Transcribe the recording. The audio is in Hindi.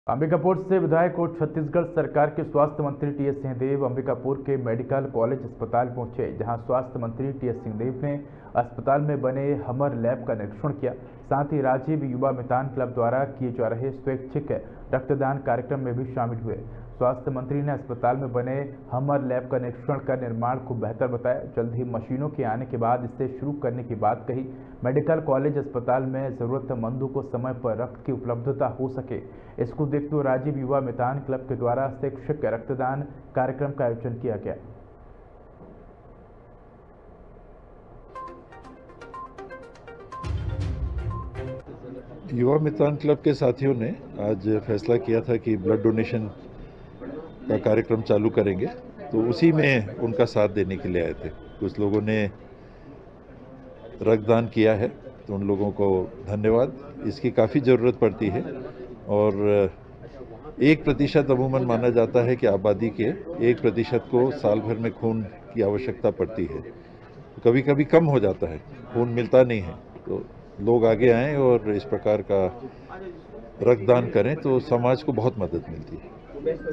अंबिकापुर से विधायक और छत्तीसगढ़ सरकार के स्वास्थ्य मंत्री टीएस सिंहदेव अंबिकापुर के मेडिकल कॉलेज अस्पताल पहुंचे, जहां स्वास्थ्य मंत्री टीएस सिंहदेव ने अस्पताल में बने हमर लैब का निरीक्षण किया। साथ ही राजीव युवा मितान क्लब द्वारा किए जा रहे स्वैच्छिक रक्तदान कार्यक्रम में भी शामिल हुए। स्वास्थ्य मंत्री ने अस्पताल में बने हमर लैब का निरीक्षण कर निर्माण को बेहतर बताया। जल्द ही मशीनों के आने के बाद इसे शुरू करने की बात कही। मेडिकल कॉलेज अस्पताल में जरूरतमंदों को समय पर रक्त की उपलब्धता हो सके, इसको देखते हुए राजीव युवा मितान क्लब के द्वारा स्वैच्छिक रक्तदान कार्यक्रम का आयोजन किया गया। युवा मितान क्लब के साथियों ने आज फैसला किया था कि ब्लड डोनेशन का कार्यक्रम चालू करेंगे, तो उसी में उनका साथ देने के लिए आए थे। कुछ लोगों ने रक्तदान किया है, तो उन लोगों को धन्यवाद। इसकी काफ़ी ज़रूरत पड़ती है और 1% अमूमन माना जाता है कि आबादी के 1% को साल भर में खून की आवश्यकता पड़ती है। कभी कभी कम हो जाता है, खून मिलता नहीं है, तो लोग आगे आएं और इस प्रकार का रक्तदान करें तो समाज को बहुत मदद मिलती है।